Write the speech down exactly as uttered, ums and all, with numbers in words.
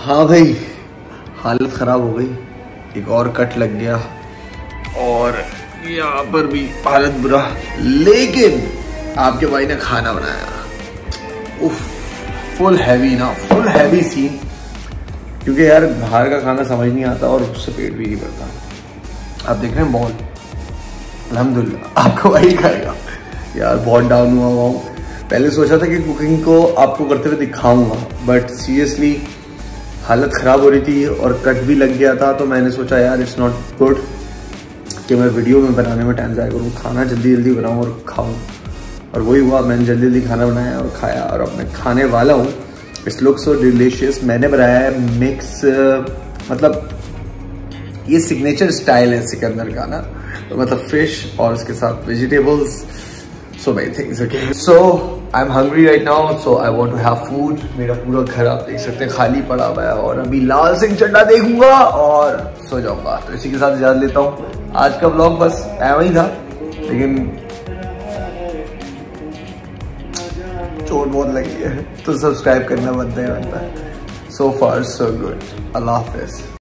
हाँ भाई, हालत ख़राब हो गई, एक और कट लग गया और यहाँ पर भी हालत बुरा। लेकिन आपके भाई ने खाना बनाया, उफ, फुल हैवी ना, फुल हैवी सीन। क्योंकि यार बाहर का खाना समझ नहीं आता और उससे पेट भी नहीं भरता। आप देख रहे हैं बॉल, अल्हम्दुलिल्लाह आपको वही खाएगा। यार बहुत डाउन हुआ हुआ हूँ। पहले सोचा था कि कुकिंग को आपको करते हुए दिखाऊंगा, बट सीरियसली हालत ख़राब हो रही थी और कट भी लग गया था। तो मैंने सोचा यार इट्स नॉट गुड कि मैं वीडियो में बनाने में टाइम ज़ाया करूँ, खाना जल्दी जल्दी बनाऊँ और खाऊँ। और वही हुआ, मैंने जल्दी जल्दी खाना बनाया और खाया और अब मैं खाने वाला हूँ। It's look so delicious. मैंने बनाया है मिक्स, मतलब ये सिग्नेचर स्टाइल है सिकंदर का ना, तो मतलब फिश और उसके साथ vegetables, so many things, okay? So I'm hungry right now, so I want to have food. मेरा पूरा घर आप देख सकते हैं खाली पड़ा हुआ है और अभी लाल सिंह चड्ढा देखूंगा और सो जाऊंगा। तो इसी के साथ इजाजत लेता हूँ। आज का ब्लॉग बस ऐसा ही था, लेकिन चोट बहुत लगी है तो सब्सक्राइब करना बनता है बनता है। So far so good. अल्लाह हाफिज।